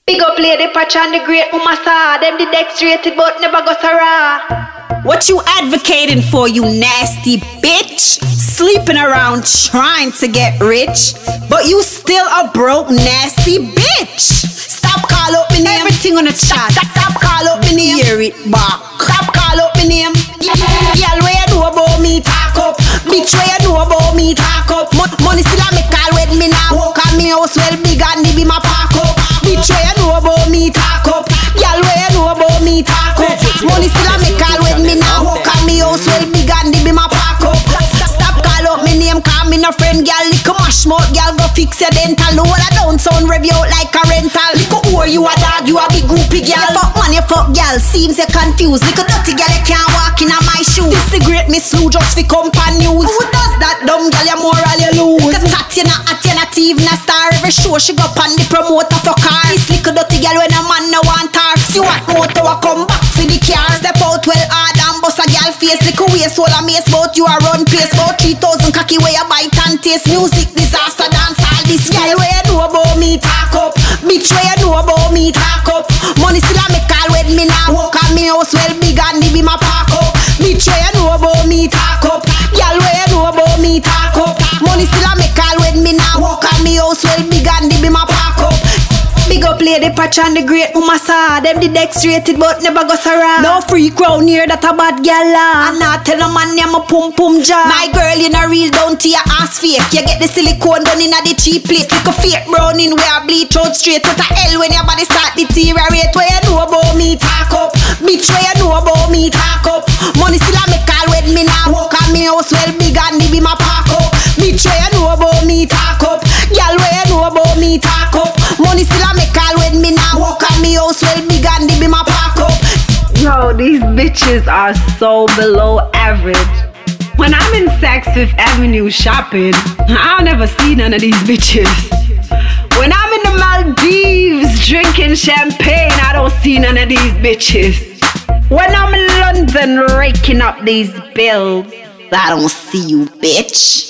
Big up Lady Patch and the great Umasa. Them the X-rated but never go Sarah. What you advocating for, you nasty bitch? Sleeping around trying to get rich, but you still a broke nasty bitch. Stop call up me name. Everything on the chat. Stop call up me name. Hear it back. Stop call up me name. Y'all where you know about me talk up. Bitch where you know about me talk up. Money still a me call with me now. Walk on me house well big and be my park up. Bitch where you know about me talk up. Y'all where you know about me talk up. Money still a me call with me now. Walk on me house well big and be my park up. Stop call up me name, call me no friend, girl. Lick a mash mouth, girl. Go fix your dental. Lower down sound review like a rental. Lick a whore, you a dog, you a big groupie, girl. You fuck man, you fuck, girl. Seems you confused. Lick a dirty girl, you can't walk in my shoes. This the great Miss Lou just fi company news. Who does that dumb girl? You moral you lose. The Tatiana at you not even a star. Every show she go on the promoter for car. This little dirty girl when a man no want her. See what motor a come back for the car. Step out well hard and bust a girl face. Lick away soul a mace, but you a run pace. About 3,000 cocky where you bite and taste. Music disaster dance all this. Girl where you know about me talk up. Bitch where you know about me talk up. Money still a me call with me now. Walk on me house well big and be my park up. Bitch where you know about me talk up. Girl where you know about me talk up. Money still a me call with me now. Walk on me house well big and be my park up. Big up Lady Patch and the great Umasa. Them the X-rated but never go Sarah. No free crown here that a bad gal la. And not tell no man I'm a pum pum jar. My girl you no real down to your ass fake. You get the silicone done in a the cheap place. Like a fake browning where I bleach out straight. What a hell when your body start deteriorate. Where you know about me talk up. Bitch where you know about me talk up. Money still a me call with me now. Walk on me house well big and be my park up. Bitch where you know about me talk up. Girl where you know about me talk up. Money still a me call with me now. Walk on me house well big and be my park up. Yo, these bitches are so below average. When I'm in Saks Fifth Avenue shopping, I'll never see none of these bitches. When I'm in the Maldives drinking champagne, I don't see none of these bitches. When I'm in London raking up these bills, I don't see you, bitch.